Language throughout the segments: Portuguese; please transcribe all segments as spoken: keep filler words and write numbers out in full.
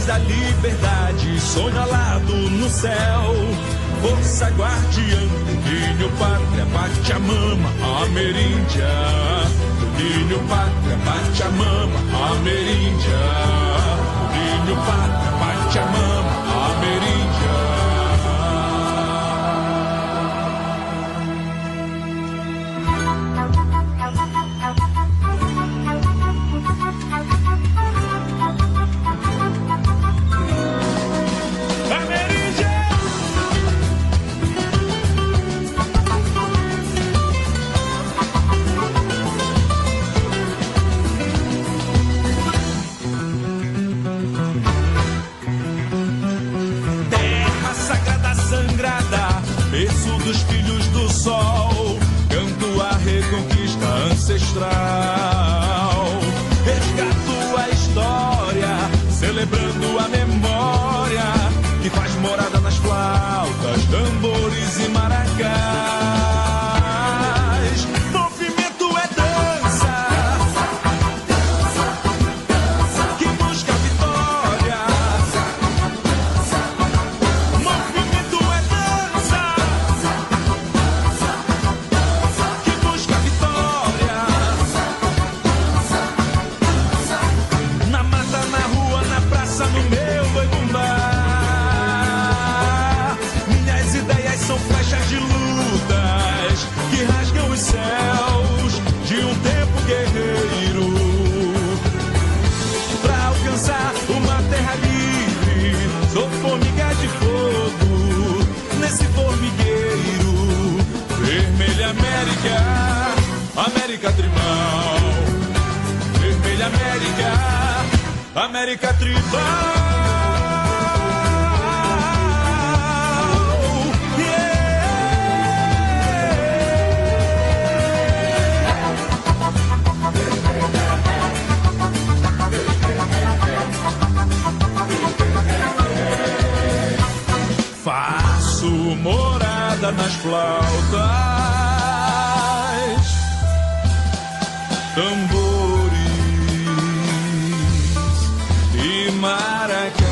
atrás da liberdade, sonho alado no céu. Força guardiã, Ninho Pátria, Pachamama, Ameríndia. Ninho Pátria, Pachamama, Ameríndia. Ninho Pátria, Pachamama, Ameríndia. Berço dos filhos do sol, canto a reconquista ancestral. Resgato a história, celebrando a memória que faz morada nas flautas, tambores e maracás. Movimento é dança, dança, dança, que busca a vitória. Movimento é dança, que busca a vitória. Na mata, na rua, na praça, no meu boi bumbá. Minhas ideias são flechas de lutas que rasgam os céus de um tempo guerreiro. Pra alcançar uma terra livre, sou formiga de fogo nesse formigueiro. Vermelha América, América tribal. Vermelha América, América tribal. Faço morada nas flautas, tambores e maracás.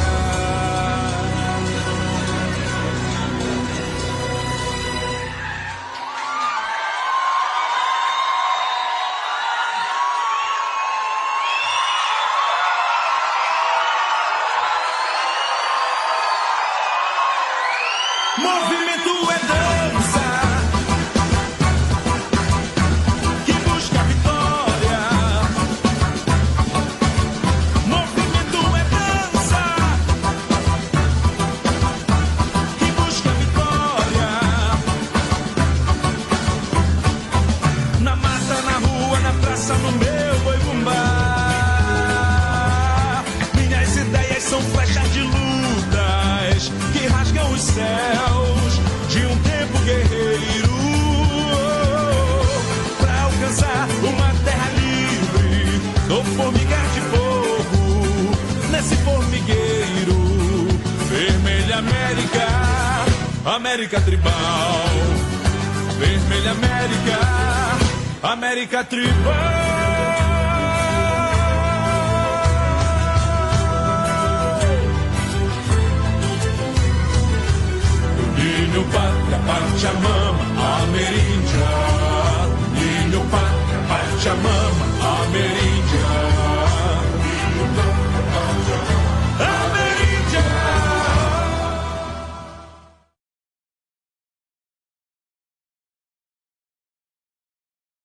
Movimento é dança, que busca a vitória. Movimento é dança, que busca a vitória. Na mata, na rua, na praça, no meu boi bumbá. Minhas ideias são flechas de lutas que rasgam os céus de um tempo guerreiro. Pra alcançar uma terra livre, sou formiga de fogo nesse formigueiro. Vermelha América, América tribal. Vermelha América, América tribal. Ninho Pátria, Pachamama, Ameríndia. Ninho Pátria, Pachamama, Ameríndia.